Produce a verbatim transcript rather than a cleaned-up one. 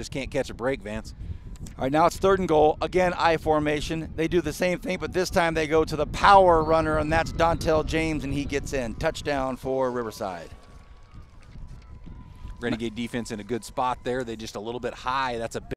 Just can't catch a break, Vance. All right, now it's third and goal. Again, I formation. They do the same thing, but this time they go to the power runner, and that's Dontel James, and he gets in. Touchdown for Riverside. Renegade defense in a good spot there. They just a little bit high. That's a big